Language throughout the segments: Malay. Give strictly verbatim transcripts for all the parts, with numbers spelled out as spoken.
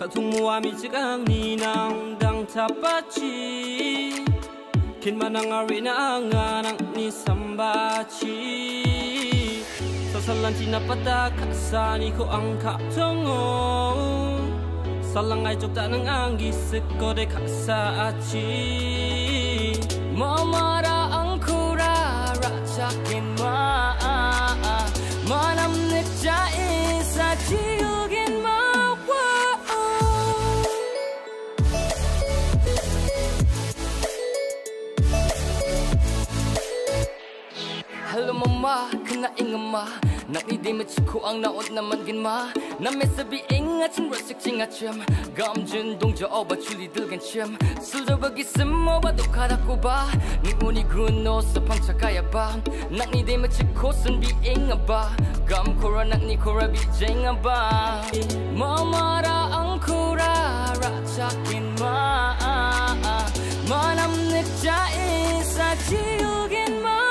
Semua micik ang ninang dang tapachi Kin manang ari na ang anang ni sambachi Sasalan tinapatak sani ko ang katongo Salangay jok tanang ang gisik ko de kasaachi Mamara ang kurara cakin ma Manam nekjain sa jiugin ma Hello mama, kena ingat ma Nak ni di mechiku ang naot naman gin ma Na me sabi ingat chin rasik ching achim Gam jin dong ja oba chuli dilgan chim Sulda bagi semua batu karaku ba Ni uni guno sepang cakaya ba Nak ni di mechiku sen bi ingat ba Gam kora nak ni kora bi jeng ba Mama ra ang kora ra cakin ma Manam nekjain sa jiugin ma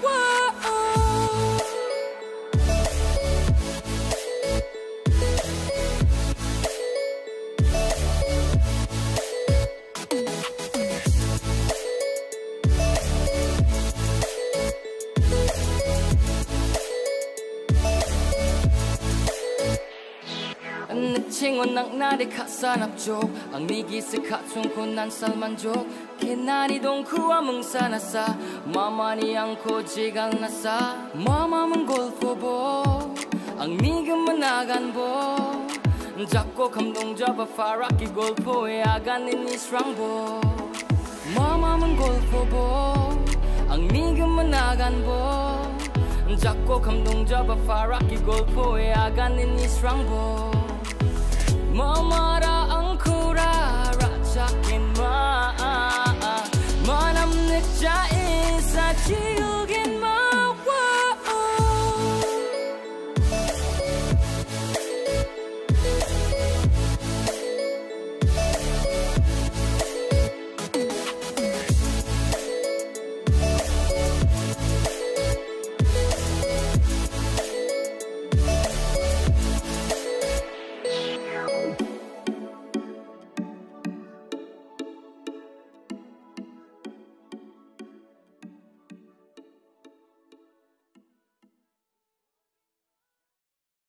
Chingon nak nari kasanap jok Ang nigi si katsung ko nan salmanjok Kinari dong kuwa mong sanasa Mama ni ang ko jigal nasa Mama mong golfo bo Ang niga managan bo Jako kamdong jaba faraki golfo E agan ni srang bo Mama mong golfo bo Ang niga managan bo Jako kamdong jaba faraki golfo E agan ni srang bo Mama ra ang kura ra cakin ma Manam nekjain sa jiwa